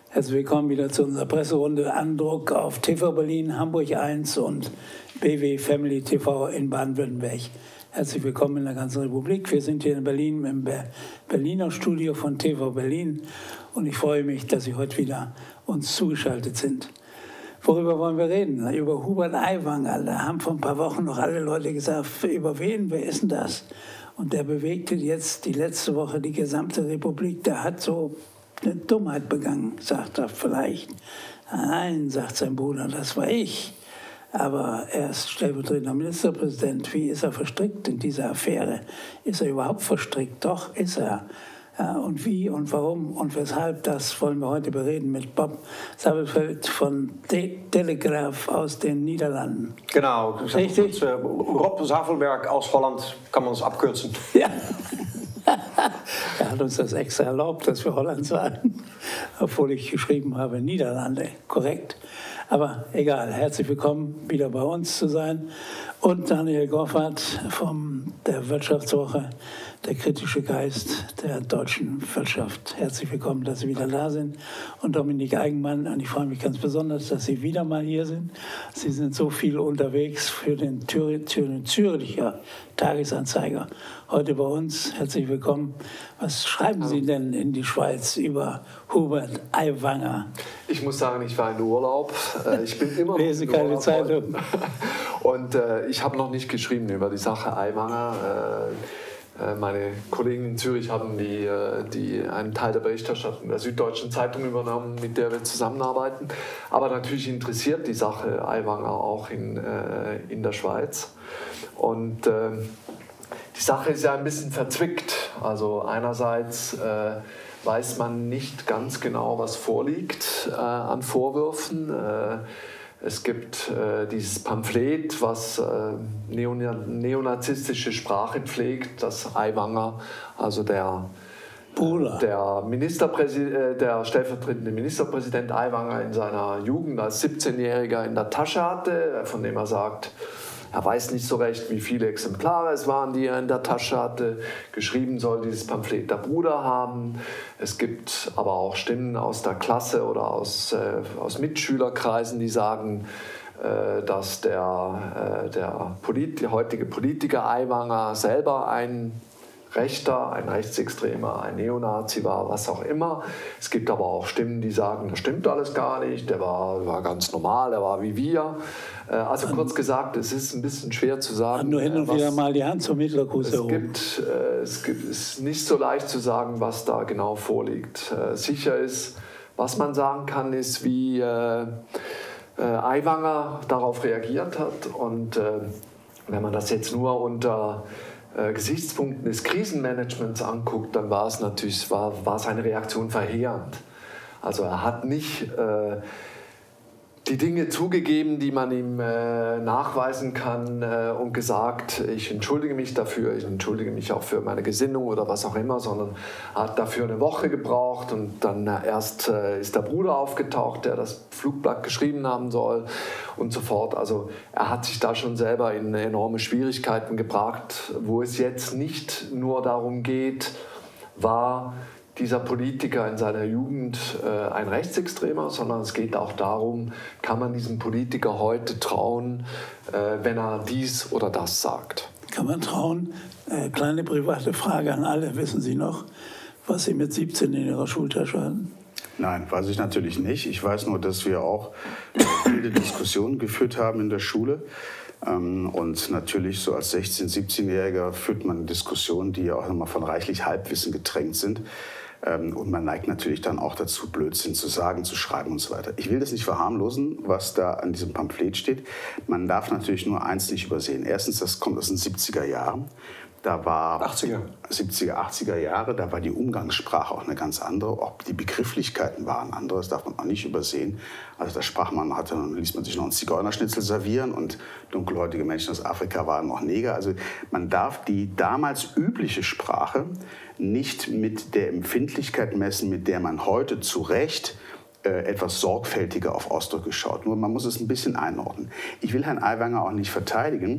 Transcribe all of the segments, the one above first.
Herzlich willkommen wieder zu unserer Presserunde Andruck auf TV Berlin, Hamburg 1 und BW Family TV in Baden-Württemberg. Herzlich willkommen in der ganzen Republik. Wir sind hier in Berlin im Berliner Studio von TV Berlin und ich freue mich, dass Sie heute wieder uns zugeschaltet sind. Worüber wollen wir reden? Über Hubert Aiwanger. Da haben vor ein paar Wochen noch alle Leute gesagt, über wen, wer ist denn das? Und der bewegte jetzt die letzte Woche die gesamte Republik. Der hat so eine Dummheit begangen, sagt er vielleicht. Nein, sagt sein Bruder, das war ich. Aber er ist stellvertretender Ministerpräsident. Wie ist er verstrickt in dieser Affäre? Ist er überhaupt verstrickt? Doch, ist er. Ja, und wie und warum und weshalb, das wollen wir heute bereden mit Bob Sabelfeld von Telegraph aus den Niederlanden. Genau, richtig? Rob Zavelberg aus Holland kann man es abkürzen. Ja. Er hat uns das extra erlaubt, dass wir Holland sagen, obwohl ich geschrieben habe Niederlande, korrekt. Aber egal, herzlich willkommen, wieder bei uns zu sein. Und Daniel Goffert von der Wirtschaftswoche, der kritische Geist der deutschen Wirtschaft. Herzlich willkommen, dass Sie wieder da sind. Und Dominik Eigenmann, und ich freue mich ganz besonders, dass Sie wieder mal hier sind. Sie sind so viel unterwegs für den Züricher Tagesanzeiger. Heute bei uns, herzlich willkommen. Was schreiben Sie denn in die Schweiz über Hubert Aiwanger? Ich muss sagen, ich war in Urlaub. Ich bin immer noch Lese keine Zeitung. Und ich habe noch nicht geschrieben über die Sache Aiwanger. Meine Kollegen in Zürich haben einen Teil der Berichterstattung der Süddeutschen Zeitung übernommen, mit der wir zusammenarbeiten. Aber natürlich interessiert die Sache Aiwanger auch in der Schweiz. Und die Sache ist ja ein bisschen verzwickt. Also einerseits weiß man nicht ganz genau, was vorliegt an Vorwürfen. Es gibt dieses Pamphlet, was neonazistische Sprache pflegt, das Aiwanger, also der stellvertretende Ministerpräsident Aiwanger in seiner Jugend als 17-Jähriger in der Tasche hatte, von dem er sagt, er weiß nicht so recht, wie viele Exemplare es waren, die er in der Tasche hatte. Geschrieben soll dieses Pamphlet der Bruder haben. Es gibt aber auch Stimmen aus der Klasse oder aus Mitschülerkreisen, die sagen, dass der heutige Politiker Aiwanger selber ein Rechter, ein Rechtsextremer, ein Neonazi war, was auch immer. Es gibt aber auch Stimmen, die sagen, das stimmt alles gar nicht, der war ganz normal, der war wie wir. Also kurz gesagt, es ist ein bisschen schwer zu sagen. Nur hin und wieder mal die Hand zum Hitlergruß erhoben. Es ist nicht so leicht zu sagen, was da genau vorliegt. Sicher ist, was man sagen kann, ist, wie Aiwanger darauf reagiert hat. Und wenn man das jetzt nur unter Gesichtspunkten des Krisenmanagements anguckt, dann war seine Reaktion verheerend. Also er hat nicht die Dinge zugegeben, die man ihm nachweisen kann und gesagt, ich entschuldige mich dafür, ich entschuldige mich auch für meine Gesinnung oder was auch immer, sondern er hat dafür eine Woche gebraucht und dann erst ist der Bruder aufgetaucht, der das Flugblatt geschrieben haben soll und so fort. Also er hat sich da schon selber in enorme Schwierigkeiten gebracht, wo es jetzt nicht nur darum geht, war dieser Politiker in seiner Jugend ein Rechtsextremer, sondern es geht auch darum, kann man diesem Politiker heute trauen, wenn er dies oder das sagt. Kann man trauen? Kleine private Frage an alle. Wissen Sie noch, was Sie mit 17 in Ihrer Schultasche hatten? Nein, weiß ich natürlich nicht. Ich weiß nur, dass wir auch wilde Diskussionen geführt haben in der Schule. Und natürlich so als 16-, 17-Jähriger führt man Diskussionen, die ja auch immer von reichlich Halbwissen getränkt sind. Und man neigt natürlich dann auch dazu, Blödsinn zu sagen, zu schreiben und so weiter. Ich will das nicht verharmlosen, was da an diesem Pamphlet steht. Man darf natürlich nur eins nicht übersehen. Erstens, das kommt aus den 70er Jahren. Da war 70er, 80er Jahre, da war die Umgangssprache auch eine ganz andere. Auch die Begrifflichkeiten waren andere, das darf man auch nicht übersehen. Also da sprach man, ließ man sich noch einen Zigeunerschnitzel servieren und dunkelhäutige Menschen aus Afrika waren noch Neger. Also man darf die damals übliche Sprache nicht mit der Empfindlichkeit messen, mit der man heute zu Recht etwas sorgfältiger auf Ausdrücke schaut. Nur man muss es ein bisschen einordnen. Ich will Herrn Aiwanger auch nicht verteidigen.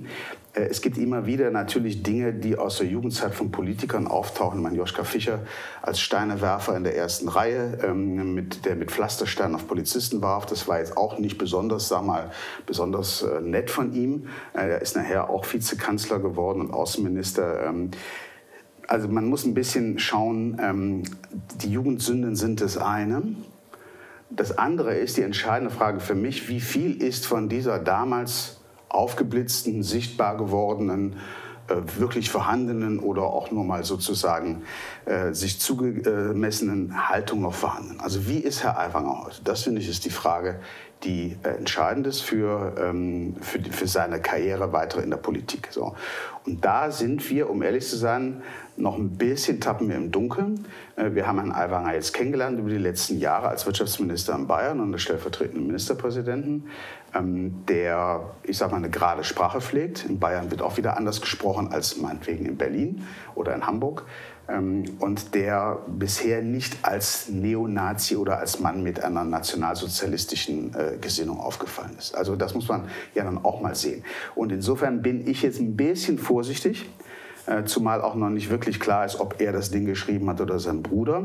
Es gibt immer wieder natürlich Dinge, die aus der Jugendzeit von Politikern auftauchen. Joschka Fischer als Steinewerfer in der ersten Reihe, der mit Pflastersteinen auf Polizisten warf. Das war jetzt auch nicht besonders, besonders nett von ihm. Er ist nachher auch Vizekanzler geworden und Außenminister. Also man muss ein bisschen schauen, die Jugendsünden sind das eine. Das andere ist die entscheidende Frage für mich, wie viel ist von dieser damals aufgeblitzten, sichtbar gewordenen, wirklich vorhandenen oder auch nur mal sozusagen sich zugemessenen Haltung noch vorhanden. Also wie ist Herr Aiwanger heute? Das, finde ich, ist die Frage, die entscheidend ist für seine Karriere weiter in der Politik. So. Und da sind wir, um ehrlich zu sein, noch ein bisschen tappen wir im Dunkeln. Wir haben Herrn Aiwanger jetzt kennengelernt über die letzten Jahre als Wirtschaftsminister in Bayern und als stellvertretenden Ministerpräsidenten, der, ich sag mal, eine gerade Sprache pflegt. In Bayern wird auch wieder anders gesprochen als meinetwegen in Berlin oder in Hamburg. Und der bisher nicht als Neonazi oder als Mann mit einer nationalsozialistischen Gesinnung aufgefallen ist. Also das muss man ja dann auch mal sehen. Und insofern bin ich jetzt ein bisschen vorsichtig, zumal auch noch nicht wirklich klar ist, ob er das Ding geschrieben hat oder sein Bruder,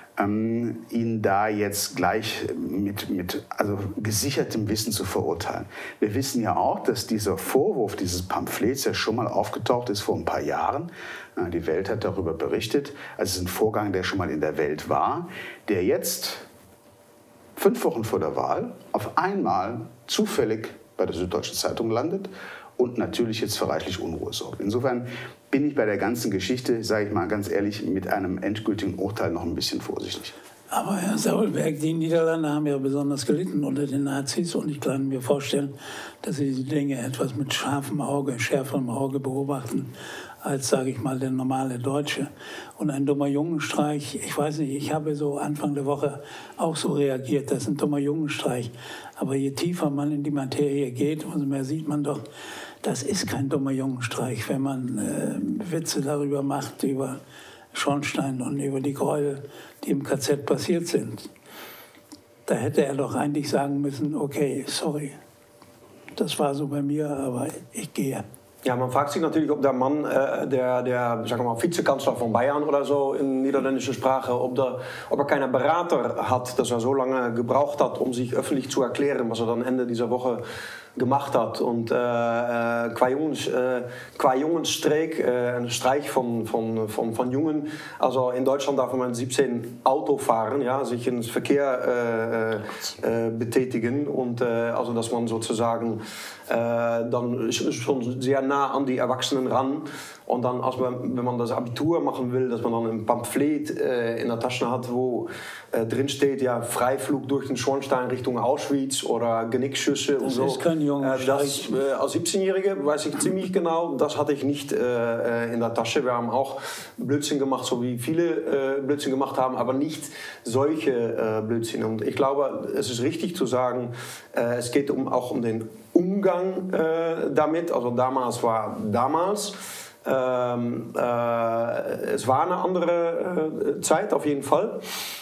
ihn da jetzt gleich mit gesichertem Wissen zu verurteilen. Wir wissen ja auch, dass dieser Vorwurf dieses Pamphlets ja schon mal aufgetaucht ist vor ein paar Jahren. Die Welt hat darüber berichtet. Also es ist ein Vorgang, der schon mal in der Welt war, der jetzt 5 Wochen vor der Wahl auf einmal zufällig bei der Süddeutschen Zeitung landet und natürlich jetzt für reichlich Unruhe sorgt. Insofern bin ich bei der ganzen Geschichte, sage ich mal ganz ehrlich, mit einem endgültigen Urteil noch ein bisschen vorsichtig. Aber Herr Saulberg, die Niederlande haben ja besonders gelitten unter den Nazis und ich kann mir vorstellen, dass Sie diese Dinge etwas mit schärferem Auge beobachten als, sage ich mal, der normale Deutsche. Und ein dummer Jungenstreich, ich weiß nicht, ich habe so Anfang der Woche auch so reagiert, das ist ein dummer Jungenstreich. Aber je tiefer man in die Materie geht, umso mehr sieht man doch, das ist kein dummer Jungenstreich, wenn man Witze darüber macht, über Schornstein und über die Gräuel, die im KZ passiert sind. Da hätte er doch eigentlich sagen müssen, okay, sorry, das war so bei mir, aber ich gehe. Ja, man fragt sich natürlich, ob der Mann, der sagen wir mal, Vizekanzler von Bayern oder so in niederländischer Sprache, ob er keinen Berater hat, dass er so lange gebraucht hat, um sich öffentlich zu erklären, was er dann Ende dieser Woche gemacht hat. Und qua Jongensstreek, ein Streich von Jungen. Also in Deutschland darf man 17 Auto fahren, ja, sich ins Verkehr betätigen. Und also dass man sozusagen dann schon sehr nah an die Erwachsenen ran. Und dann, wenn man das Abitur machen will, dass man dann ein Pamphlet in der Tasche hat, wo drin steht, ja, Freiflug durch den Schornstein Richtung Auschwitz oder Genickschüsse und so. Das ist kein Jungenstreich. Als 17-Jährige weiß ich ziemlich genau, das hatte ich nicht in der Tasche. Wir haben auch Blödsinn gemacht, so wie viele Blödsinn gemacht haben, aber nicht solche Blödsinn. Und ich glaube, es ist richtig zu sagen, es geht auch um den Umgang damit. Also damals war damals. Es war eine andere Zeit auf jeden Fall.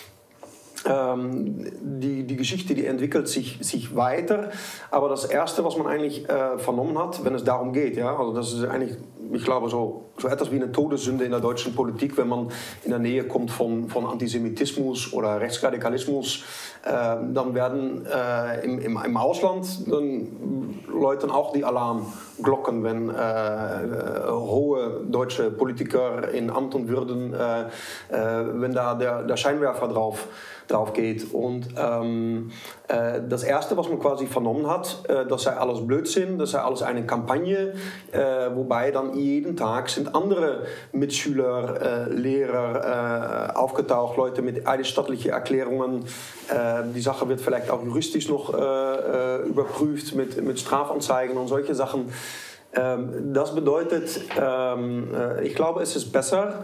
Die Geschichte, die entwickelt sich weiter. Aber das Erste, was man eigentlich vernommen hat, wenn es darum geht, ja, also das ist eigentlich, ich glaube, so etwas wie eine Todessünde in der deutschen Politik, wenn man in der Nähe kommt von Antisemitismus oder Rechtsradikalismus, dann werden im Ausland dann läuten auch die Alarmglocken, wenn hohe deutsche Politiker in Amt und Würden, wenn da der Scheinwerfer drauf geht. Und das Erste, was man quasi vernommen hat, das sei alles Blödsinn, das sei alles eine Kampagne, wobei dann jeden Tag sind andere Mitschüler, Lehrer aufgetaucht, Leute mit eidesstattlichen Erklärungen. Die Sache wird vielleicht auch juristisch noch überprüft mit Strafanzeigen und solche Sachen. Das bedeutet, ich glaube, es ist besser,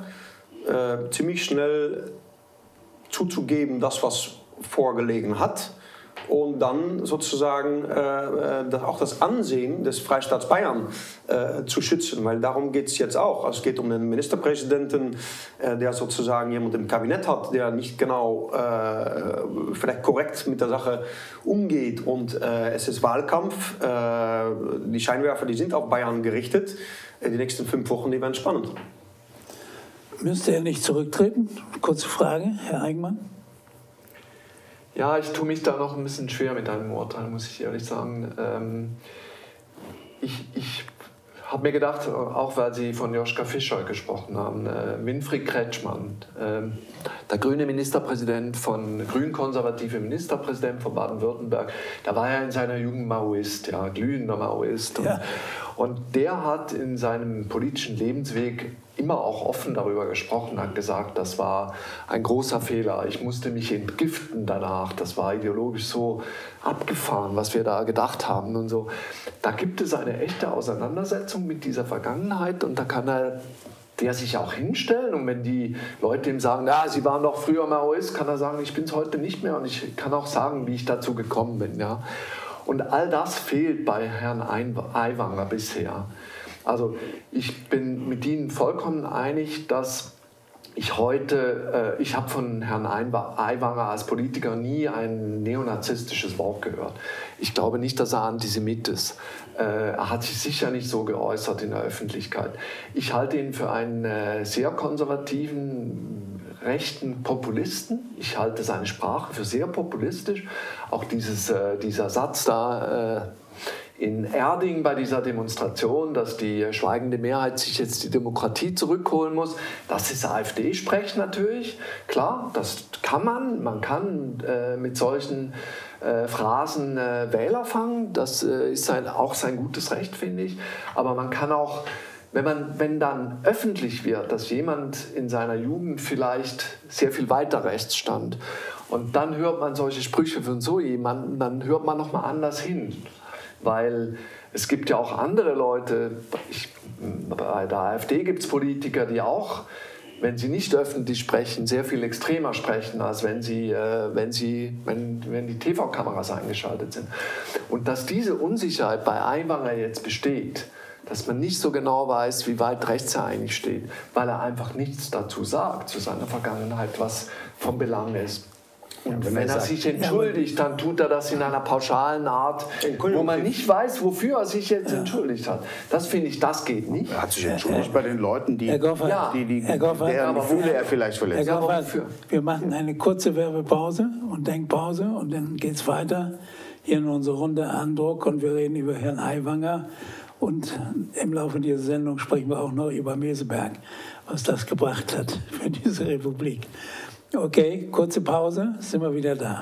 ziemlich schnell zuzugeben, das, was vorgelegen hat, und dann sozusagen auch das Ansehen des Freistaats Bayern zu schützen, weil darum geht es jetzt auch. Also es geht um den Ministerpräsidenten, der sozusagen jemand im Kabinett hat, der nicht genau vielleicht korrekt mit der Sache umgeht, und es ist Wahlkampf. Die Scheinwerfer, die sind auf Bayern gerichtet. Die nächsten 5 Wochen, die werden spannend. Müsste er nicht zurücktreten? Kurze Frage, Herr Eigenmann. Ja, ich tue mich da noch ein bisschen schwer mit einem Urteil, muss ich ehrlich sagen. Ich habe mir gedacht, auch weil Sie von Joschka Fischer gesprochen haben, Winfried Kretschmann, der grüne Ministerpräsident grün-konservative Ministerpräsident von Baden-Württemberg, da war er in seiner Jugend Maoist, ja, glühender Maoist. Ja. Und der hat in seinem politischen Lebensweg immer auch offen darüber gesprochen, hat gesagt, das war ein großer Fehler, ich musste mich entgiften danach, das war ideologisch so abgefahren, was wir da gedacht haben und so. Da gibt es eine echte Auseinandersetzung mit dieser Vergangenheit, und da kann der sich auch hinstellen, und wenn die Leute ihm sagen, ja, Sie waren doch früher Maoist, kann er sagen, ich bin es heute nicht mehr, und ich kann auch sagen, wie ich dazu gekommen bin. Ja. Und all das fehlt bei Herrn Aiwanger bisher. Also ich bin mit Ihnen vollkommen einig, dass ich habe von Herrn Aiwanger als Politiker nie ein neonazistisches Wort gehört. Ich glaube nicht, dass er Antisemit ist. Er hat sich sicher nicht so geäußert in der Öffentlichkeit. Ich halte ihn für einen sehr konservativen, rechten Populisten. Ich halte seine Sprache für sehr populistisch. Auch dieser Satz da in Erding bei dieser Demonstration, dass die schweigende Mehrheit sich jetzt die Demokratie zurückholen muss, das ist AfD-Sprech natürlich. Klar, das kann man. Man kann mit solchen Phrasen Wähler fangen. Das ist auch sein gutes Recht, finde ich. Aber man kann auch, wenn dann öffentlich wird, dass jemand in seiner Jugend vielleicht sehr viel weiter rechts stand, und dann hört man solche Sprüche von so jemandem, dann hört man nochmal anders hin. Weil es gibt ja auch andere Leute, bei der AfD gibt es Politiker, die auch, wenn sie nicht öffentlich sprechen, sehr viel extremer sprechen, als wenn die TV-Kameras eingeschaltet sind. Und dass diese Unsicherheit bei Aiwanger jetzt besteht, dass man nicht so genau weiß, wie weit rechts er eigentlich steht, weil er einfach nichts dazu sagt, zu seiner Vergangenheit, was von Belang ist. Und ja, wenn er sich entschuldigt, dann tut er das in einer pauschalen Art, wo man nicht weiß, wofür er sich jetzt entschuldigt hat. Das finde ich, das geht nicht. Er hat sich entschuldigt bei den Leuten, deren Gefühle er vielleicht verletzt. Herr Goffert, wir machen eine kurze Werbepause und Denkpause, und dann geht es weiter hier in unserer Runde Andruck, und wir reden über Herrn Aiwanger, und im Laufe dieser Sendung sprechen wir auch noch über Meseberg, was das gebracht hat für diese Republik. Okay, kurze Pause, sind wir wieder da.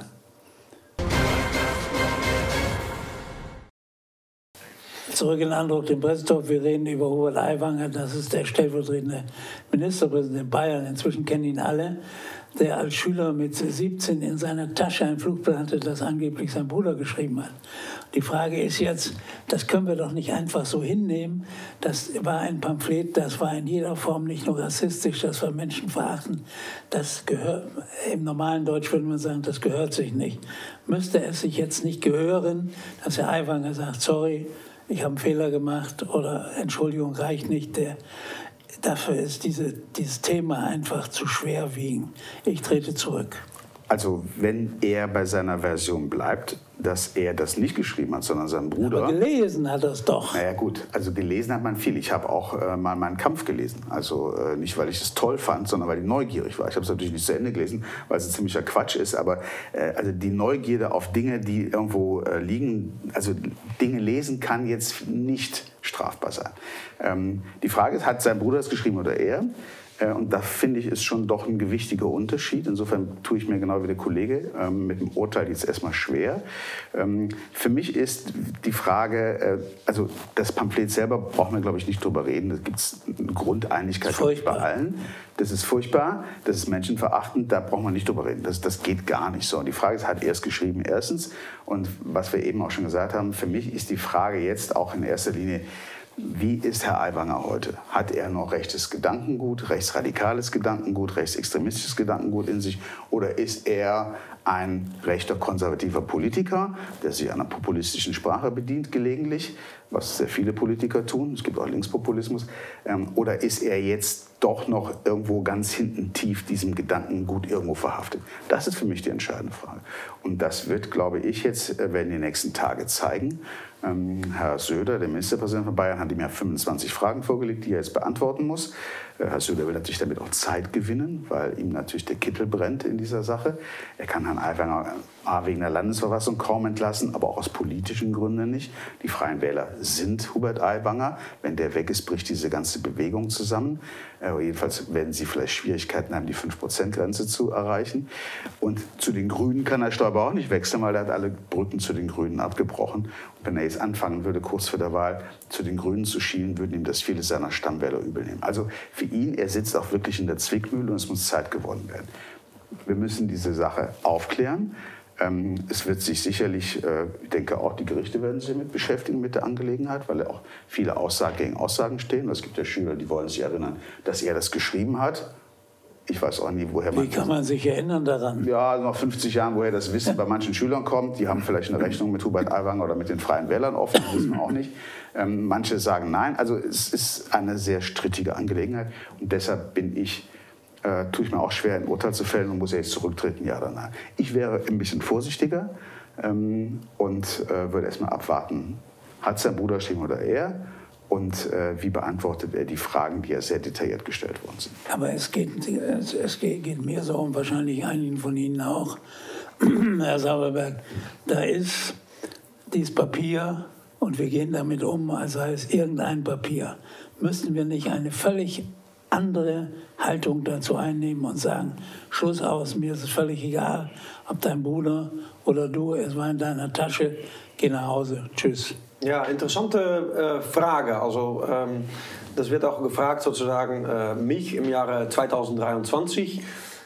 Zurück in Andruck, den Pressetalk. Wir reden über Hubert Aiwanger, das ist der stellvertretende Ministerpräsident in Bayern. Inzwischen kennen ihn alle, der als Schüler mit 17 in seiner Tasche ein Flugblatt hatte, das angeblich sein Bruder geschrieben hat. Die Frage ist jetzt, das können wir doch nicht einfach so hinnehmen. Das war ein Pamphlet, das war in jeder Form nicht nur rassistisch, das war menschenverachtend. Das gehört, im normalen Deutsch würde man sagen, das gehört sich nicht. Müsste es sich jetzt nicht gehören, dass Herr Aiwanger sagt, sorry, ich habe einen Fehler gemacht, oder Entschuldigung reicht nicht, dafür ist dieses Thema einfach zu schwerwiegend. Ich trete zurück. Also wenn er bei seiner Version bleibt, dass er das nicht geschrieben hat, sondern sein Bruder. Aber gelesen hat er es doch. Naja gut, also gelesen hat man viel. Ich habe auch mal meinen Kampf gelesen. Also nicht, weil ich es toll fand, sondern weil ich neugierig war. Ich habe es natürlich nicht zu Ende gelesen, weil es ein ziemlicher Quatsch ist. Aber also die Neugierde auf Dinge, die irgendwo liegen, also Dinge lesen kann jetzt nicht strafbar sein. Die Frage ist, hat sein Bruder es geschrieben oder er? Und da finde ich, ist schon doch ein gewichtiger Unterschied. Insofern tue ich mir genau wie der Kollege mit dem Urteil jetzt erstmal schwer. Für mich ist die Frage, also das Pamphlet selber brauchen wir, glaube ich, nicht drüber reden. Da gibt es eine Grundeinigkeit bei allen. Das ist furchtbar, das ist menschenverachtend, da brauchen wir nicht drüber reden. Das geht gar nicht so. Und die Frage ist, hat er es geschrieben, erstens. Und was wir eben auch schon gesagt haben, für mich ist die Frage jetzt auch in erster Linie, wie ist Herr Aiwanger heute? Hat er noch rechtes Gedankengut, rechtsradikales Gedankengut, rechtsextremistisches Gedankengut in sich? Oder ist er ein rechter konservativer Politiker, der sich einer populistischen Sprache bedient gelegentlich, was sehr viele Politiker tun, es gibt auch Linkspopulismus, oder ist er jetzt doch noch irgendwo ganz hinten tief diesem Gedankengut irgendwo verhaftet? Das ist für mich die entscheidende Frage. Und das wird, glaube ich, jetzt werden die nächsten Tage zeigen. Herr Söder, der Ministerpräsident von Bayern, hat ihm ja 25 Fragen vorgelegt, die er jetzt beantworten muss. Herr Söder will natürlich damit auch Zeit gewinnen, weil ihm natürlich der Kittel brennt in dieser Sache. Er kann Herrn Aiwanger wegen der Landesverfassung kaum entlassen, aber auch aus politischen Gründen nicht. Die Freien Wähler sind Hubert Aiwanger. Wenn der weg ist, bricht diese ganze Bewegung zusammen. Jedenfalls werden sie vielleicht Schwierigkeiten haben, die 5%-Grenze zu erreichen. Und zu den Grünen kann Herr Stoiber auch nicht wechseln, weil er hat alle Brücken zu den Grünen abgebrochen. Und wenn er jetzt anfangen würde, kurz vor der Wahl zu den Grünen zu schielen, würden ihm das viele seiner Stammwähler übel nehmen. Also für ihn, er sitzt auch wirklich in der Zwickmühle und es muss Zeit gewonnen werden. Wir müssen diese Sache aufklären. Es wird sich sicherlich, ich denke auch die Gerichte werden sich damit beschäftigen mit der Angelegenheit, weil auch viele Aussagen gegen Aussagen stehen. Es gibt ja Schüler, die wollen sich erinnern, dass er das geschrieben hat. Ich weiß auch nie, woher man... Wie kann man sich erinnern daran? Ja, also nach 50 Jahren, woher das Wissen bei manchen Schülern kommt. Die haben vielleicht eine Rechnung mit Hubert Aiwanger oder mit den Freien Wählern offen, das wissen wir auch nicht. Manche sagen nein. Also es ist eine sehr strittige Angelegenheit. Und deshalb tue ich mir auch schwer, ein Urteil zu fällen und muss er jetzt zurücktreten, ja oder nein. Ich wäre ein bisschen vorsichtiger und würde erstmal abwarten, hat sein Bruder geschrieben oder er? Und wie beantwortet er die Fragen, die ja sehr detailliert gestellt worden sind. Aber es geht mir so und wahrscheinlich einigen von Ihnen auch, Herr Sauerberg, da ist dieses Papier und wir gehen damit um, als sei es irgendein Papier. Müssten wir nicht eine völlig andere Haltung dazu einnehmen und sagen, Schluss aus, mir ist es völlig egal, ob dein Bruder oder du, es war in deiner Tasche, geh nach Hause, tschüss. Ja, interessante Frage. Also das wird auch gefragt sozusagen mich im Jahre 2023.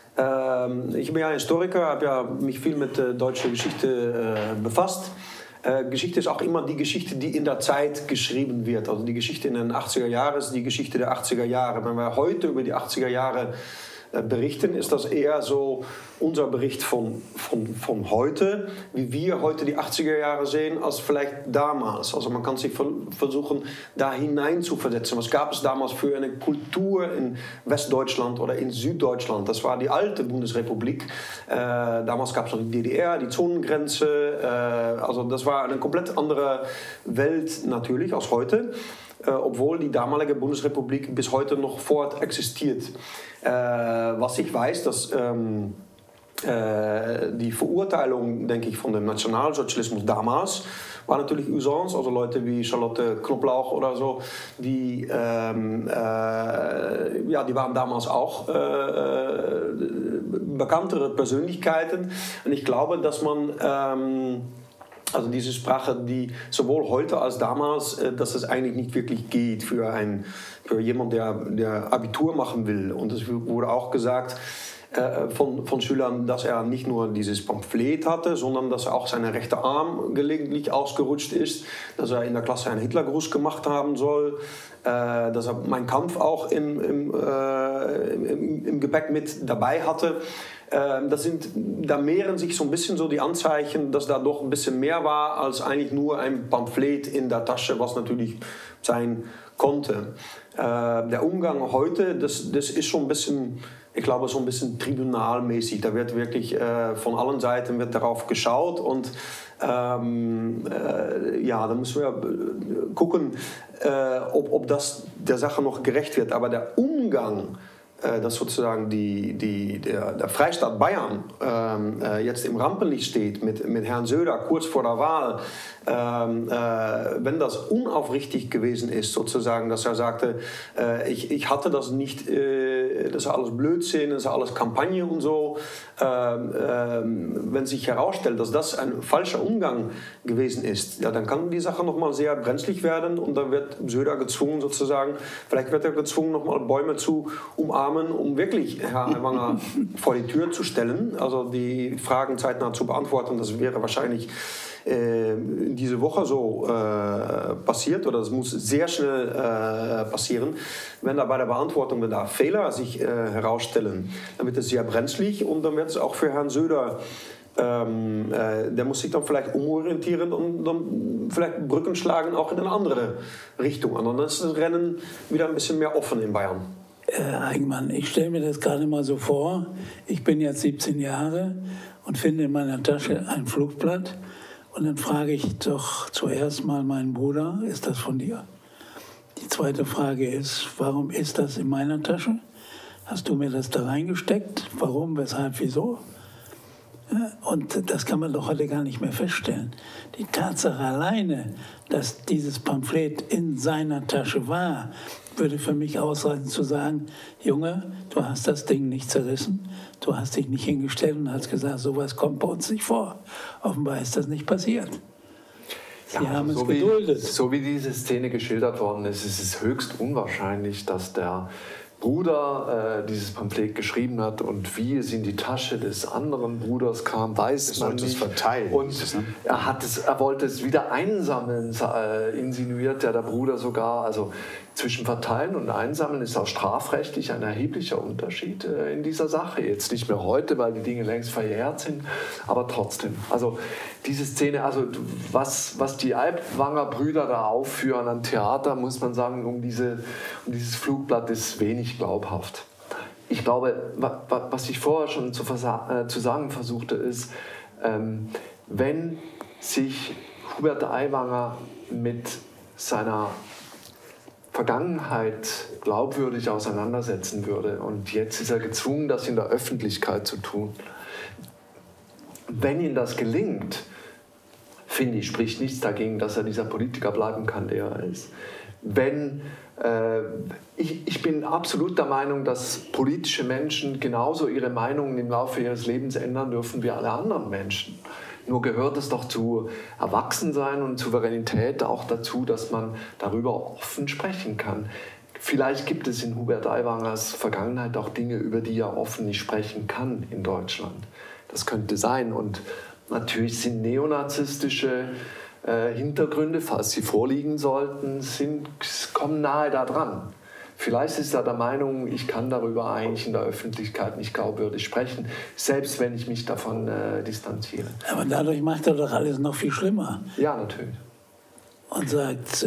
Ich bin ja Historiker, habe ja mich viel mit deutscher Geschichte befasst. Geschichte ist auch immer die Geschichte, die in der Zeit geschrieben wird. Also die Geschichte in den 80er Jahren ist die Geschichte der 80er Jahre. Wenn wir heute über die 80er Jahre berichten, ist das eher so unser Bericht von heute, wie wir heute die 80er Jahre sehen, als vielleicht damals. Also man kann sich versuchen, da hinein zu versetzen. Was gab es damals für eine Kultur in Westdeutschland oder in Süddeutschland? Das war die alte Bundesrepublik. Damals gab es noch die DDR, die Zonengrenze. Also das war eine komplett andere Welt natürlich als heute. Obwohl die damalige Bundesrepublik bis heute noch fort existiert. Was ich weiß, dass die Verurteilung, denke ich, von dem Nationalsozialismus damals war natürlich Usance, also Leute wie Charlotte Knobloch oder so, die waren damals auch bekanntere Persönlichkeiten. Und ich glaube, dass man also diese Sprache, die sowohl heute als damals, dass es eigentlich nicht wirklich geht für jemanden, der Abitur machen will. Und es wurde auch gesagt von Schülern, dass er nicht nur dieses Pamphlet hatte, sondern dass er auch seine rechte Arm gelegentlich ausgerutscht ist, dass er in der Klasse einen Hitlergruß gemacht haben soll, dass er Mein Kampf auch im Gepäck mit dabei hatte. Da mehren sich so ein bisschen so die Anzeichen, dass da doch ein bisschen mehr war als eigentlich nur ein Pamphlet in der Tasche, was natürlich sein konnte. Der Umgang heute, das ist schon ein bisschen, ich glaube, so ein bisschen tribunalmäßig. Da wird wirklich von allen Seiten wird darauf geschaut und da müssen wir gucken, ob das der Sache noch gerecht wird. Aber der Umgang, dass sozusagen der Freistaat Bayern jetzt im Rampenlicht steht mit Herrn Söder kurz vor der Wahl, wenn das unaufrichtig gewesen ist, sozusagen, dass er sagte, ich hatte das nicht das ist alles Blödsinn, das ist alles Kampagne und so. Wenn sich herausstellt, dass das ein falscher Umgang gewesen ist, ja, dann kann die Sache nochmal sehr brenzlig werden und dann wird Söder gezwungen sozusagen, vielleicht wird er gezwungen, nochmal Bäume zu umarmen, um wirklich Herrn Aiwanger vor die Tür zu stellen, also die Fragen zeitnah zu beantworten. Das wäre wahrscheinlich diese Woche so passiert, oder es muss sehr schnell passieren. Wenn da bei der Beantwortung, wenn da Fehler sich herausstellen, dann wird es sehr brenzlig und dann wird es auch für Herrn Söder, der muss sich dann vielleicht umorientieren und dann vielleicht Brücken schlagen, auch in eine andere Richtung. Und dann ist das Rennen wieder ein bisschen mehr offen in Bayern. Eigenmann, ich stelle mir das gerade mal so vor, ich bin jetzt 17 Jahre und finde in meiner Tasche ein Flugblatt. Und dann frage ich doch zuerst mal meinen Bruder, ist das von dir? Die zweite Frage ist, warum ist das in meiner Tasche? Hast du mir das da reingesteckt? Warum, weshalb, wieso? Ja, und das kann man doch heute gar nicht mehr feststellen. Die Tatsache alleine, dass dieses Pamphlet in seiner Tasche war, würde für mich ausreichen zu sagen, Junge, du hast das Ding nicht zerrissen, du hast dich nicht hingestellt und hast gesagt, sowas kommt bei uns nicht vor. Offenbar ist das nicht passiert. Sie haben es geduldet. So wie diese Szene geschildert worden ist, ist es höchst unwahrscheinlich, dass der Bruder dieses Pamphlet geschrieben hat und wie es in die Tasche des anderen Bruders kam, weiß man nicht. Es verteilen. Und er wollte es wieder einsammeln, insinuiert ja der Bruder sogar. Also zwischen Verteilen und Einsammeln ist auch strafrechtlich ein erheblicher Unterschied in dieser Sache. Jetzt nicht mehr heute, weil die Dinge längst verjährt sind, aber trotzdem. Also diese Szene, also was die Aiwanger Brüder da aufführen an Theater, muss man sagen, um dieses Flugblatt ist wenig glaubhaft. Ich glaube, was ich vorher schon zu sagen versuchte, ist, wenn sich Hubert Aiwanger mit seiner Vergangenheit glaubwürdig auseinandersetzen würde und jetzt ist er gezwungen, das in der Öffentlichkeit zu tun. Wenn ihm das gelingt, finde ich, spricht nichts dagegen, dass er dieser Politiker bleiben kann, der er ist. Ich bin absolut der Meinung, dass politische Menschen genauso ihre Meinungen im Laufe ihres Lebens ändern dürfen wie alle anderen Menschen. Nur gehört es doch zu Erwachsensein und Souveränität auch dazu, dass man darüber offen sprechen kann. Vielleicht gibt es in Hubert Aiwangers Vergangenheit auch Dinge, über die er offen nicht sprechen kann in Deutschland. Das könnte sein. Und natürlich sind neonazistische Hintergründe, falls sie vorliegen sollten, kommen nahe da dran. Vielleicht ist er der Meinung, ich kann darüber eigentlich in der Öffentlichkeit nicht glaubwürdig sprechen, selbst wenn ich mich davon distanziere. Aber dadurch macht er doch alles noch viel schlimmer. Ja, natürlich. Und sagt,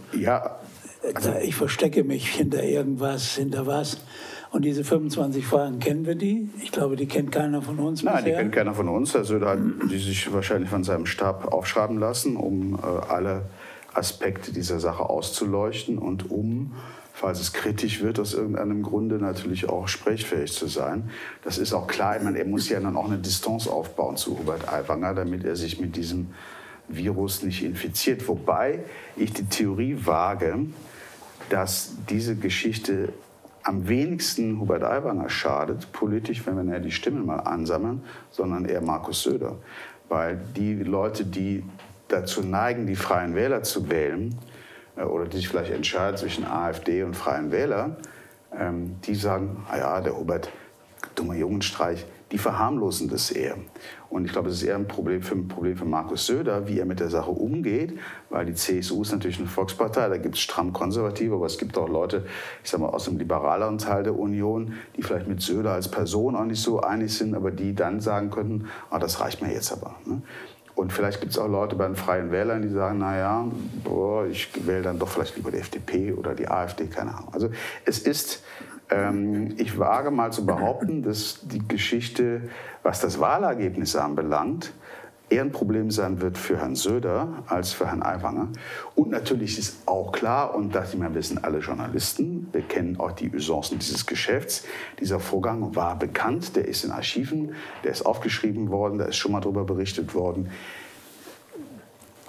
ich verstecke mich hinter irgendwas, hinter was. Und diese 25 Fragen, kennen wir die? Ich glaube, die kennt keiner von uns bisher. Nein, die kennt keiner von uns. Also da hat die sich wahrscheinlich von seinem Stab aufschreiben lassen, um alle Aspekte dieser Sache auszuleuchten und falls es kritisch wird, aus irgendeinem Grunde natürlich auch sprechfähig zu sein. Das ist auch klar, er muss ja dann auch eine Distanz aufbauen zu Hubert Aiwanger, damit er sich mit diesem Virus nicht infiziert. Wobei ich die Theorie wage, dass diese Geschichte am wenigsten Hubert Aiwanger schadet, politisch, wenn wir die Stimmen mal ansammeln, sondern eher Markus Söder. Weil die Leute, die dazu neigen, die Freien Wähler zu wählen, oder die sich vielleicht entscheiden zwischen AfD und Freien Wähler, die sagen, der Hubert, dummer Jungenstreich, die verharmlosen das eher. Und ich glaube, es ist eher ein Problem für Markus Söder, wie er mit der Sache umgeht, weil die CSU ist natürlich eine Volkspartei, da gibt es stramm Konservative, aber es gibt auch Leute, ich sag mal, aus dem liberaleren Teil der Union, die vielleicht mit Söder als Person auch nicht so einig sind, aber die dann sagen könnten, das reicht mir jetzt aber. Ne? Und vielleicht gibt es auch Leute bei den Freien Wählern, die sagen, ich wähle dann doch vielleicht lieber die FDP oder die AfD, keine Ahnung. Also es ist, ich wage mal zu behaupten, dass die Geschichte, was das Wahlergebnis anbelangt, eher ein Problem sein wird für Herrn Söder als für Herrn Aiwanger. Und natürlich ist auch klar, und das wissen alle Journalisten, wir kennen auch die Usancen dieses Geschäfts, dieser Vorgang war bekannt, der ist in Archiven, der ist aufgeschrieben worden, da ist schon mal darüber berichtet worden.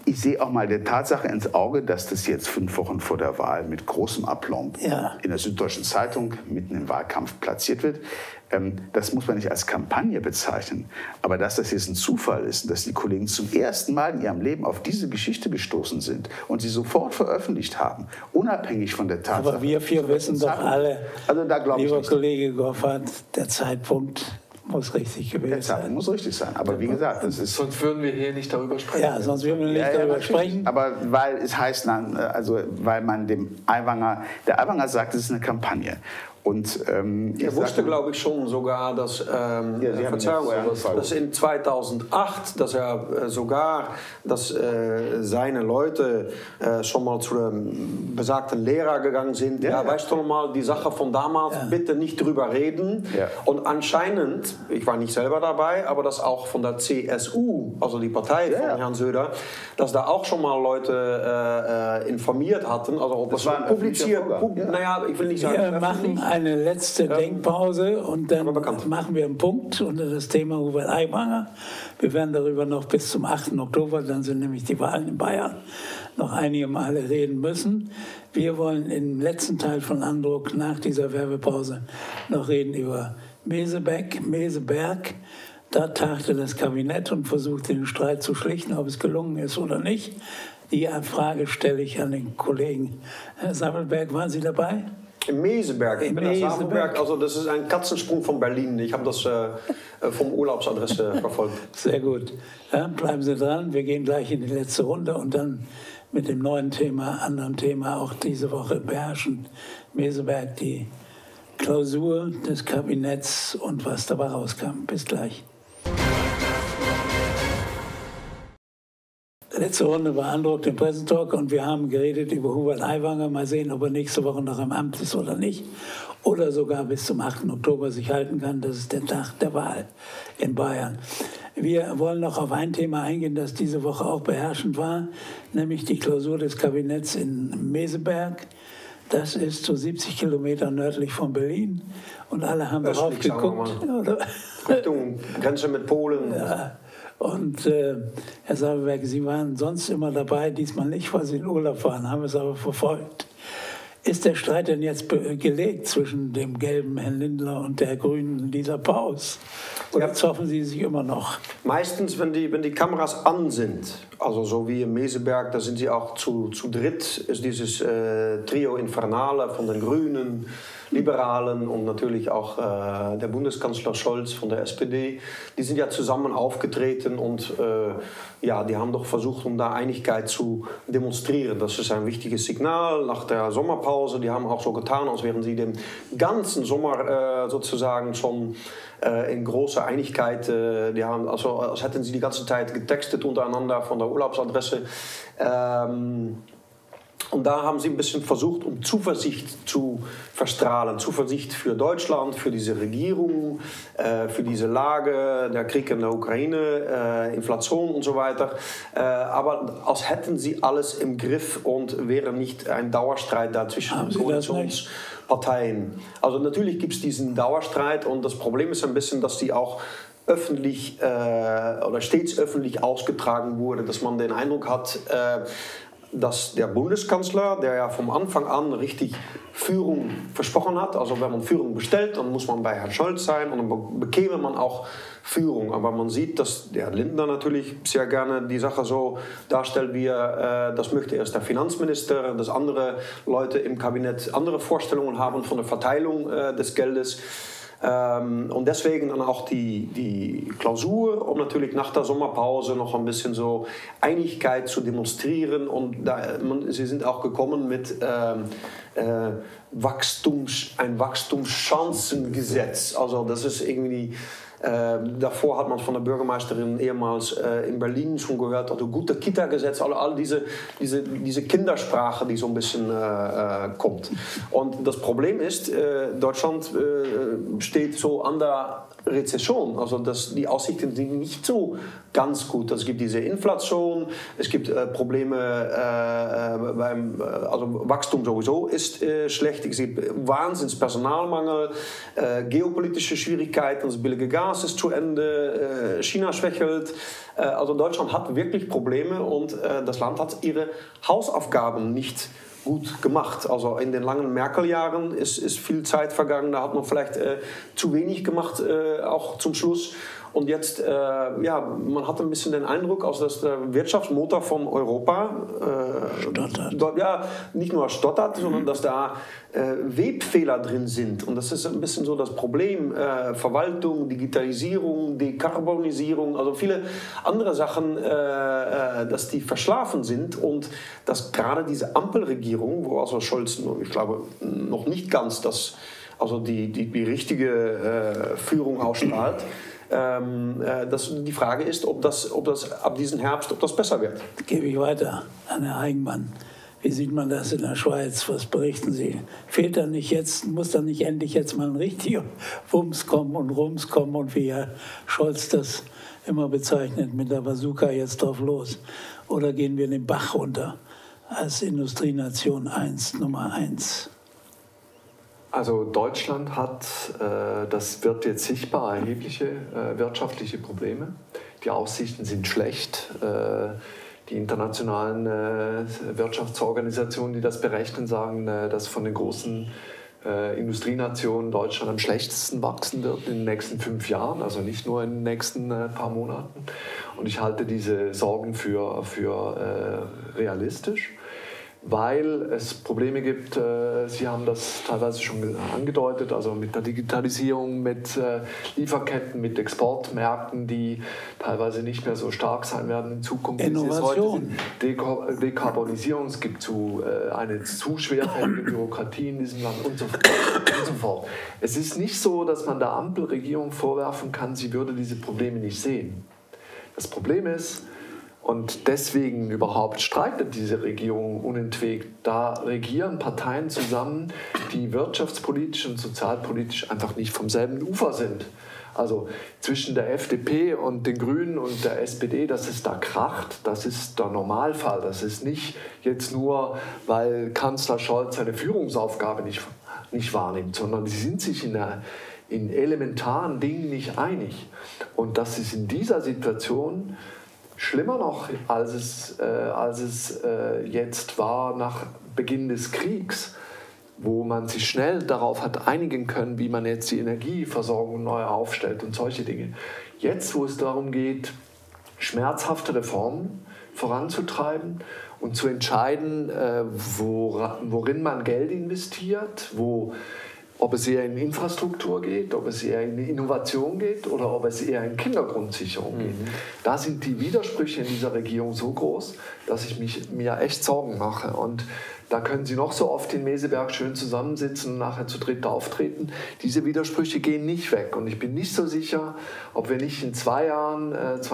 ich sehe auch mal der Tatsache ins Auge, dass das jetzt 5 Wochen vor der Wahl mit großem Aplomb in der Süddeutschen Zeitung mitten im Wahlkampf platziert wird. Das muss man nicht als Kampagne bezeichnen. Aber dass das jetzt ein Zufall ist, dass die Kollegen zum ersten Mal in ihrem Leben auf diese Geschichte gestoßen sind und sie sofort veröffentlicht haben, unabhängig von der Tatsache. Aber wir vier wissen doch alle, also da lieber Kollege Goffert, der Zeitpunkt muss richtig gewesen sein. Muss richtig sein. Aber wie gesagt, das ist... Sonst würden wir hier nicht darüber sprechen. Ja, sonst würden wir nicht darüber sprechen. Aber weil es heißt, also weil man der Aiwanger sagt, es ist eine Kampagne. Und, er wusste, glaube ich, schon sogar, dass, dass in 2008, dass er sogar, dass seine Leute schon mal zu dem besagten Lehrer gegangen sind. Ja, weißt du noch mal, die Sache von damals, bitte nicht drüber reden. Ja. Und anscheinend, ich war nicht selber dabei, aber das auch von der CSU, also die Partei von Herrn Söder, dass da auch schon mal Leute informiert hatten, also ob das war publiziert. Naja, ich will nicht sagen, wir machen eine letzte Denkpause und dann machen wir einen Punkt unter das Thema Hubert Aiwanger. Wir werden darüber noch bis zum 8. Oktober, dann sind nämlich die Wahlen in Bayern, noch einige Male reden müssen. Wir wollen im letzten Teil von Andruck nach dieser Werbepause noch reden über Meseberg. Da tagte das Kabinett und versuchte den Streit zu schlichten, ob es gelungen ist oder nicht. Die Frage stelle ich an den Kollegen. Herr Savelberg, waren Sie dabei? In Meseberg. Ich bin in Savelberg. Also das ist ein Katzensprung von Berlin. Ich habe das vom Urlaubsadresse verfolgt. Sehr gut. Ja, bleiben Sie dran. Wir gehen gleich in die letzte Runde und dann mit dem neuen Thema, anderen Thema, auch diese Woche beherrschen Meseberg die Klausur des Kabinetts und was dabei rauskam. Bis gleich. Letzte Runde war Andruck, den Pressetalk, und wir haben geredet über Hubert Aiwanger. Mal sehen, ob er nächste Woche noch im Amt ist oder nicht. Oder sogar bis zum 8. Oktober sich halten kann. Das ist der Tag der Wahl in Bayern. Wir wollen noch auf ein Thema eingehen, das diese Woche auch beherrschend war, nämlich die Klausur des Kabinetts in Meseberg. Das ist so 70 Kilometer nördlich von Berlin. Und alle haben darauf geguckt. Richtung Grenze mit Polen. Ja. Und Herr Savelberg, Sie waren sonst immer dabei, diesmal nicht, weil Sie in Urlaub waren, haben es aber verfolgt. Ist der Streit denn jetzt gelegt zwischen dem gelben Herrn Lindner und der grünen Lisa Paus? Oder zoffen Sie sich immer noch? Meistens, wenn die Kameras an sind, also so wie im Meseberg, da sind sie auch zu dritt, ist dieses Trio Infernale von den Grünen, Liberalen und natürlich auch der Bundeskanzler Scholz von der SPD. Die sind ja zusammen aufgetreten und die haben doch versucht, um da Einigkeit zu demonstrieren. Das ist ein wichtiges Signal nach der Sommerpause. Die haben auch so getan, als wären sie den ganzen Sommer sozusagen schon in großer Einigkeit, die haben, also, als hätten sie die ganze Zeit getextet untereinander von der Urlaubsadresse. Und da haben sie ein bisschen versucht, um Zuversicht zu verstrahlen. Zuversicht für Deutschland, für diese Regierung, für diese Lage, der Krieg in der Ukraine, Inflation und so weiter. Aber als hätten sie alles im Griff und wäre nicht ein Dauerstreit da zwischen den Koalitionsparteien. Also natürlich gibt es diesen Dauerstreit und das Problem ist ein bisschen, dass die auch öffentlich oder stets öffentlich ausgetragen wurde, dass man den Eindruck hat, dass der Bundeskanzler, der ja vom Anfang an richtig Führung versprochen hat, also wenn man Führung bestellt, dann muss man bei Herrn Scholz sein und dann bekäme man auch Führung. Aber man sieht, dass der Lindner natürlich sehr gerne die Sache so darstellt, wie das möchte erst der Finanzminister, dass andere Leute im Kabinett andere Vorstellungen haben von der Verteilung des Geldes. Und deswegen dann auch die Klausur, um natürlich nach der Sommerpause noch ein bisschen so Einigkeit zu demonstrieren. Und sie sind auch gekommen mit ein Wachstumschancengesetz. Also das ist irgendwie... davor hat man von der Bürgermeisterin ehemals in Berlin schon gehört, also gute Kita-Gesetz, all diese Kindersprache, die so ein bisschen kommt. Und das Problem ist, Deutschland steht so an der Rezession, also die Aussichten sind nicht so ganz gut. Es gibt diese Inflation, es gibt Probleme also Wachstum sowieso ist schlecht, es gibt Wahnsinns Personalmangel, geopolitische Schwierigkeiten, das billige Gas Gas ist zu Ende, China schwächelt. Also Deutschland hat wirklich Probleme und das Land hat ihre Hausaufgaben nicht gut gemacht. Also in den langen Merkel-Jahren ist viel Zeit vergangen, da hat man vielleicht zu wenig gemacht, auch zum Schluss. Und jetzt, man hat ein bisschen den Eindruck, also dass der Wirtschaftsmotor von Europa nicht nur stottert, sondern dass da Webfehler drin sind. Und das ist ein bisschen so das Problem. Verwaltung, Digitalisierung, Dekarbonisierung, also viele andere Sachen, dass die verschlafen sind und dass gerade diese Ampelregierung, wo also Scholz, ich glaube, noch nicht ganz die richtige Führung ausstrahlt, dass die Frage ist, ob das ab diesem Herbst, ob das besser wird. Gebe ich weiter an Herrn Eigenmann. Wie sieht man das in der Schweiz? Was berichten Sie? Fehlt da nicht jetzt, muss da nicht endlich jetzt mal ein richtiger Wumms kommen und Rums kommen und wie Herr Scholz das immer bezeichnet, mit der Bazooka jetzt drauf los? Oder gehen wir den Bach runter als Industrienation Nummer 1? Also Deutschland hat, das wird jetzt sichtbar, erhebliche wirtschaftliche Probleme. Die Aussichten sind schlecht. Die internationalen Wirtschaftsorganisationen, die das berechnen, sagen, dass von den großen Industrienationen Deutschland am schlechtesten wachsen wird in den nächsten 5 Jahren, also nicht nur in den nächsten paar Monaten. Und ich halte diese Sorgen für realistisch, weil es Probleme gibt, Sie haben das teilweise schon angedeutet, also mit der Digitalisierung, mit Lieferketten, mit Exportmärkten, die teilweise nicht mehr so stark sein werden in Zukunft. Innovation. Dekarbonisierung, es gibt eine zu schwerfällige Bürokratie in diesem Land und so fort. Es ist nicht so, dass man der Ampelregierung vorwerfen kann, sie würde diese Probleme nicht sehen. Das Problem ist, und deswegen überhaupt streitet diese Regierung unentwegt. Da regieren Parteien zusammen, die wirtschaftspolitisch und sozialpolitisch einfach nicht vom selben Ufer sind. Also zwischen der FDP und den Grünen und der SPD, dass es da kracht, das ist der Normalfall. Das ist nicht jetzt nur, weil Kanzler Scholz seine Führungsaufgabe nicht wahrnimmt, sondern sie sind sich in elementaren Dingen nicht einig. Und das ist in dieser Situation schlimmer noch, als es jetzt war nach Beginn des Kriegs, wo man sich schnell darauf hat einigen können, wie man jetzt die Energieversorgung neu aufstellt und solche Dinge. Jetzt, wo es darum geht, schmerzhafte Reformen voranzutreiben und zu entscheiden, worin man Geld investiert, ob es eher in Infrastruktur geht, ob es eher in Innovation geht oder ob es eher in Kindergrundsicherung geht. Da sind die Widersprüche in dieser Regierung so groß, dass ich mir echt Sorgen mache. Und da können Sie noch so oft in Meseberg schön zusammensitzen und nachher zu dritt auftreten. Diese Widersprüche gehen nicht weg. Und ich bin nicht so sicher, ob wir nicht in 2 Jahren,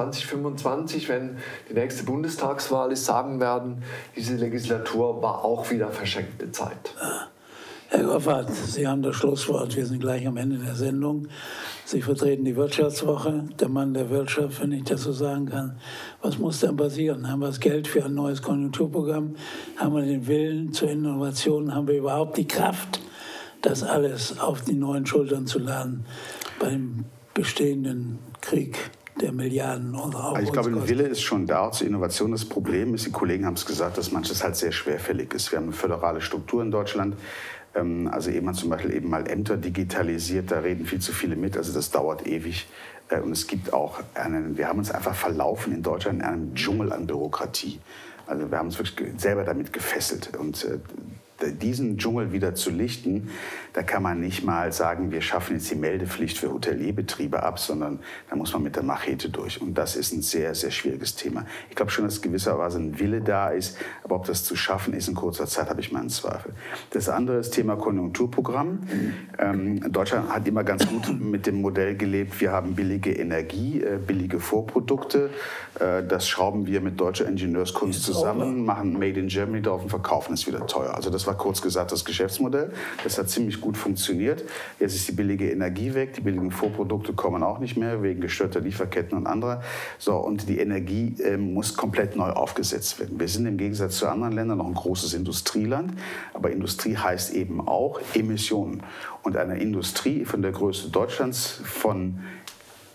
2025, wenn die nächste Bundestagswahl ist, sagen werden, diese Legislatur war auch wieder verschenkte Zeit. Herr Goffert, Sie haben das Schlusswort. Wir sind gleich am Ende der Sendung. Sie vertreten die Wirtschaftswoche, der Mann der Wirtschaft, wenn ich das so sagen kann. Was muss denn passieren? Haben wir das Geld für ein neues Konjunkturprogramm? Haben wir den Willen zur Innovation? Haben wir überhaupt die Kraft, das alles auf die neuen Schultern zu laden beim bestehenden Krieg der Milliarden unserer also ich glaube, der Wille ist schon da zur Innovation. Das Problem ist, die Kollegen haben es gesagt, dass manches halt sehr schwerfällig ist. Wir haben eine föderale Struktur in Deutschland. Also ehe man zum Beispiel eben mal Ämter digitalisiert, da reden viel zu viele mit, also das dauert ewig. Und es gibt auch wir haben uns einfach verlaufen in Deutschland in einem Dschungel an Bürokratie. Also wir haben uns wirklich selber damit gefesselt. Und diesen Dschungel wieder zu lichten, da kann man nicht mal sagen, wir schaffen jetzt die Meldepflicht für Hotelierbetriebe ab, sondern da muss man mit der Machete durch. Und das ist ein sehr, sehr schwieriges Thema. Ich glaube schon, dass gewisserweise ein Wille da ist, aber ob das zu schaffen ist in kurzer Zeit, habe ich meinen Zweifel. Das andere ist Thema Konjunkturprogramm. Deutschland hat immer ganz gut mit dem Modell gelebt, wir haben billige Energie, billige Vorprodukte. Das schrauben wir mit deutscher Ingenieurskunst zusammen, machen Made in Germany drauf und verkaufen es wieder teuer. Also das war kurz gesagt das Geschäftsmodell. Das hat ziemlich gut funktioniert. Jetzt ist die billige Energie weg, die billigen Vorprodukte kommen auch nicht mehr, wegen gestörter Lieferketten und anderer. So, und die Energie muss komplett neu aufgesetzt werden. Wir sind im Gegensatz zu anderen Ländern noch ein großes Industrieland, aber Industrie heißt eben auch Emissionen. Und eine Industrie von der Größe Deutschlands, von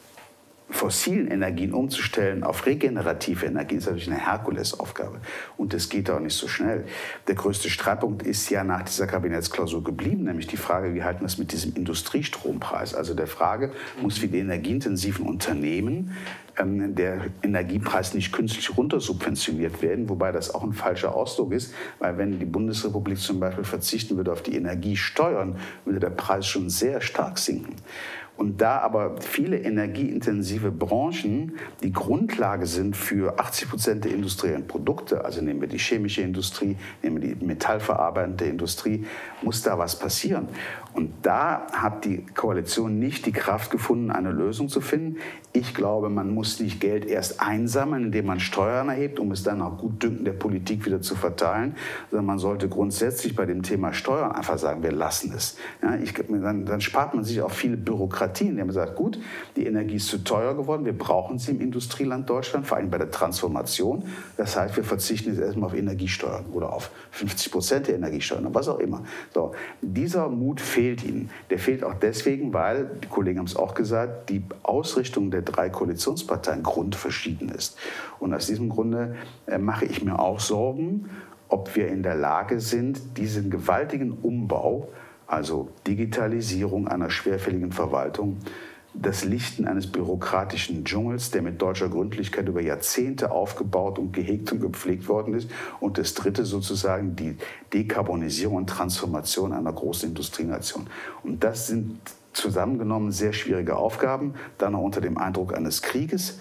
fossilen Energien umzustellen auf regenerative Energien ist natürlich eine Herkulesaufgabe. Und das geht auch nicht so schnell. Der größte Streitpunkt ist ja nach dieser Kabinettsklausur geblieben, nämlich die Frage, wie halten wir es mit diesem Industriestrompreis? Also der Frage, muss für die energieintensiven Unternehmen der Energiepreis nicht künstlich runtersubventioniert werden, wobei das auch ein falscher Ausdruck ist, weil wenn die Bundesrepublik zum Beispiel verzichten würde auf die Energiesteuern, würde der Preis schon sehr stark sinken. Und da aber viele energieintensive Branchen die Grundlage sind für 80% der industriellen Produkte, also nehmen wir die chemische Industrie, nehmen wir die metallverarbeitende Industrie, muss da was passieren. Und da hat die Koalition nicht die Kraft gefunden, eine Lösung zu finden. Ich glaube, man muss nicht Geld erst einsammeln, indem man Steuern erhebt, um es dann auch Gutdünken der Politik wieder zu verteilen, sondern man sollte grundsätzlich bei dem Thema Steuern einfach sagen, wir lassen es. Ja, dann spart man sich auch viele Bürokratien, indem man sagt, gut, die Energie ist zu teuer geworden, wir brauchen sie im Industrieland Deutschland, vor allem bei der Transformation. Das heißt, wir verzichten jetzt erstmal auf Energiesteuern oder auf 50% der Energiesteuern oder was auch immer. So, dieser Mut fehlt ihnen. Der fehlt auch deswegen, weil, die Kollegen haben es auch gesagt, die Ausrichtung der 3 Koalitionsparteien grundverschieden ist. Und aus diesem Grunde mache ich mir auch Sorgen, ob wir in der Lage sind, diesen gewaltigen Umbau, also Digitalisierung einer schwerfälligen Verwaltung, das Lichten eines bürokratischen Dschungels, der mit deutscher Gründlichkeit über Jahrzehnte aufgebaut und gehegt und gepflegt worden ist. Und das Dritte sozusagen die Dekarbonisierung und Transformation einer großen Industrienation. Und das sind zusammengenommen sehr schwierige Aufgaben, dann auch unter dem Eindruck eines Krieges.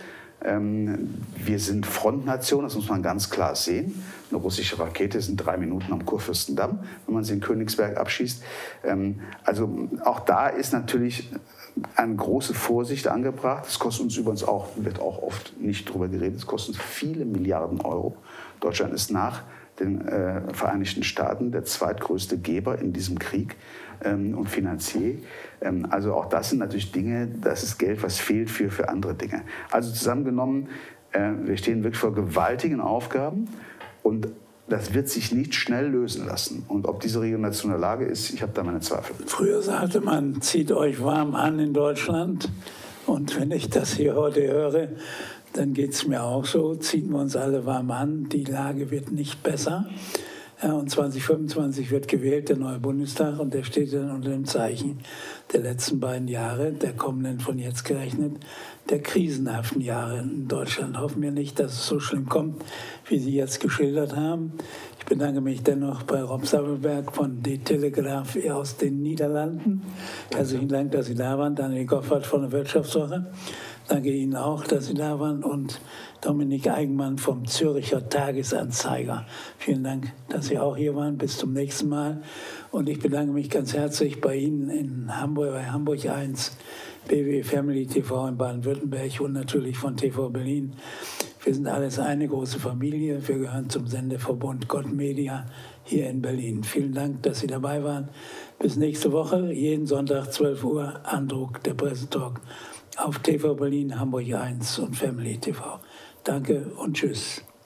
Wir sind Frontnation, das muss man ganz klar sehen. Eine russische Rakete ist in 3 Minuten am Kurfürstendamm, wenn man sie in Königsberg abschießt. Also auch da ist natürlich eine große Vorsicht angebracht. Das kostet uns übrigens auch, wird auch oft nicht drüber geredet, es kostet uns viele Milliarden Euro. Deutschland ist nach den Vereinigten Staaten der zweitgrößte Geber in diesem Krieg und Finanzier. Also auch das sind natürlich Dinge, das ist Geld, was fehlt für andere Dinge. Also zusammengenommen, wir stehen wirklich vor gewaltigen Aufgaben und das wird sich nicht schnell lösen lassen. Und ob diese Regierung dazu in der Lage ist, ich habe da meine Zweifel. Früher sagte man, zieht euch warm an in Deutschland. Und wenn ich das hier heute höre, dann geht es mir auch so, ziehen wir uns alle warm an. Die Lage wird nicht besser. Ja, und 2025 wird gewählt, der neue Bundestag, und der steht dann unter dem Zeichen der letzten beiden Jahre, der kommenden von jetzt gerechnet, der krisenhaften Jahre in Deutschland. Hoffen wir nicht, dass es so schlimm kommt, wie Sie jetzt geschildert haben. Ich bedanke mich dennoch bei Rob Sabbelberg von De Telegraaf aus den Niederlanden. Herzlichen Dank, dass Sie da waren. Daniel Goffert von der Wirtschaftswoche. Danke Ihnen auch, dass Sie da waren. Und Dominik Eigenmann vom Zürcher Tagesanzeiger. Vielen Dank, dass Sie auch hier waren. Bis zum nächsten Mal. Und ich bedanke mich ganz herzlich bei Ihnen in Hamburg, bei Hamburg 1, BW Family TV in Baden-Württemberg und natürlich von TV Berlin. Wir sind alles eine große Familie. Wir gehören zum Sendeverbund Gott Media hier in Berlin. Vielen Dank, dass Sie dabei waren. Bis nächste Woche, jeden Sonntag 12 Uhr, Andruck, der Pressetalk auf TV Berlin, Hamburg 1 und Family TV. Danke und tschüss.